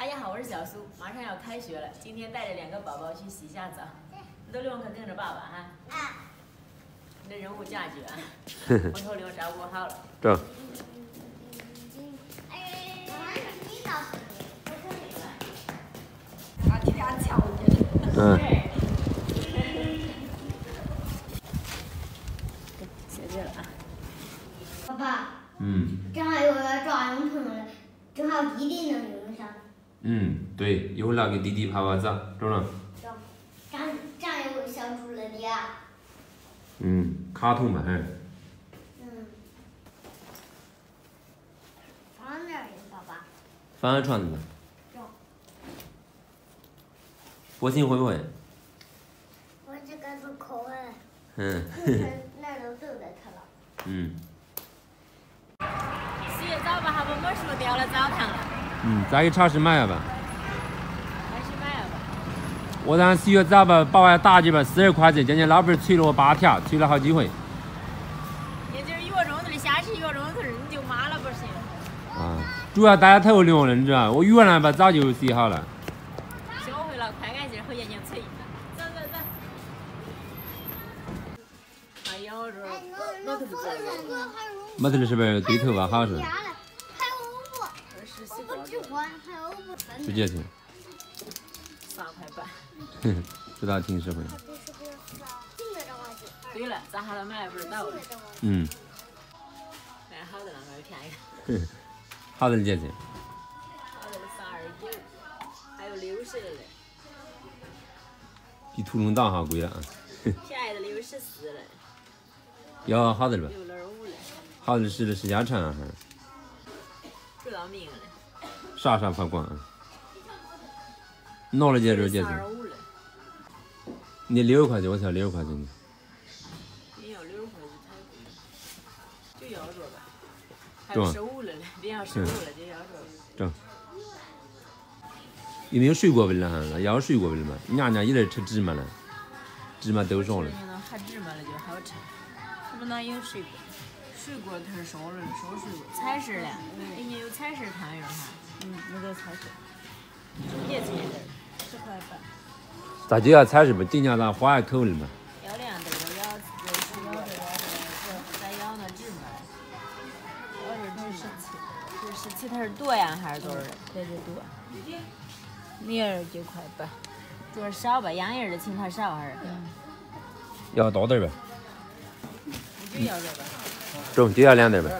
大家好，我是小苏，马上要开学了，今天带着2个宝宝去洗一下澡。你都留可跟着爸爸啊。你的人物价值啊，我头领照顾好了。 走。 把这俩瞧见。 谢谢了啊。 爸爸。正好有个抓绒虫了，正好弟弟能用上。 对，一会儿拿给弟弟拍拍照，中了。 这样有个小猪了的呀。 卡通嘛， 放哪儿呀，爸爸？ 放在床上。博兴会不会？ 我这个是口吻。哪儿都走在它了。 洗个澡吧，还把没收掉了澡堂了。 再去超市买了吧。 还是买了吧。 我让洗个澡吧，把外打几吧，40块钱，今天老板催了我8条，催了好几回。 也就是1个钟头，下去1个钟头你就麻了不行。 主要大家头凉了，你知道，我原来吧早就洗好了。 学会了，快干劲，回眼睛催。走。哎呦，这老头子。 没头是不是对头发好是？直接去。 3块半。 这倒挺实惠。 对了，咱好了买不是到了。买好的了，买便宜。 好的姐姐。 好的是32.9，还有60的嘞。 比屠龙岛还贵了啊。 便宜的64嘞。 要好的了吧？ 65嘞。 好的是家产啊还是？ 不要命了。 啥发光啊？闹了姐这姐姐。 35嘞。 你60块钱，我才60块钱。 你要60块钱太贵了，就要这吧。还有15了嘞，别要15了就要这。 中。有没有水果味了哈？要水果味了嘛？娘娘一人吃芝麻了，芝麻都少了。 还芝麻了就好吃，是不是能有水果？水果它是烧了，烧水果。彩色的，人家有彩色汤圆哈。那个彩色。也这点10块半。 咋就要彩色吧？今年咱花一口了嘛？ 要2袋，要再要那芝麻。要这都是17，它是多呀还是多少？这是多。29块半，主要少吧，洋人的请他少还是？ 要多点呗。 就要这个。 中，就要2袋呗。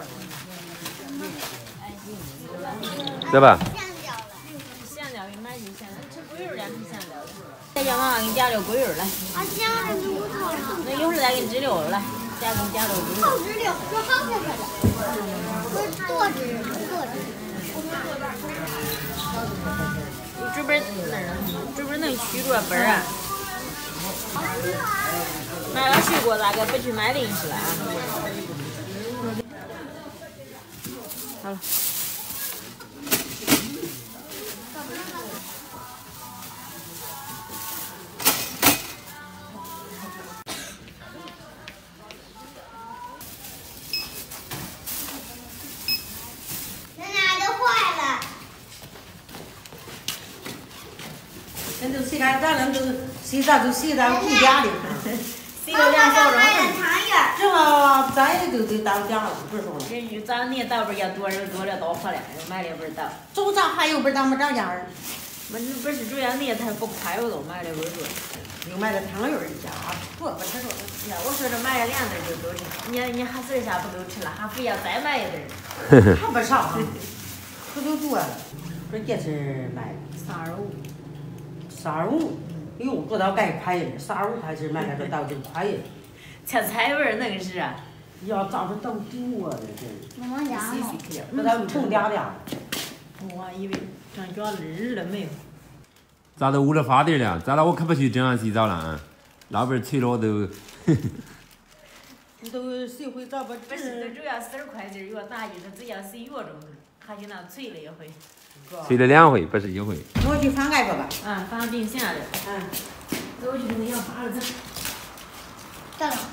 对吧？ 香蕉给你买去香蕉，吃桂圆2瓶香蕉。再叫妈妈给你夹点桂圆来。那一会儿再给你支溜来，再给你夹点桂圆。 好支溜，这好吃的。不是多支。 这边能取着本啊？买了水果咋个不去买零食了啊？好了。 人都洗干，咱们都洗澡都洗咱回家的， 洗了2小时。 正好咱也都到家了，不是说了。 人咱那倒不要多人多了多喝了，买了本倒。 走早还有本咱们涨价儿。 不是主要那它不快，我都买了本多。 又买了汤圆儿家，不吃说。 呀，我说这买了2袋就多吃，你还剩下不够吃了，还非要再买1袋。 还不少，可就多了。这这是买35，哟，这倒该快了，35块钱买了这倒就快了。 这菜味儿那个是啊。 要早上等多了这。 妈妈家嘛。 这倒成嗲嗲。 我还以为长脚日了没有。 咋都捂了发点了？咋了？我可不去这样洗澡了啊！老板催了我都。 你都洗回澡吧？ 不是，这主要40块钱一个打击，他只要洗1个钟头，还去那催了1回。 催了2回，不是1回。 我去翻盖吧。 放冰箱里。走去给你要扒了走。 到了。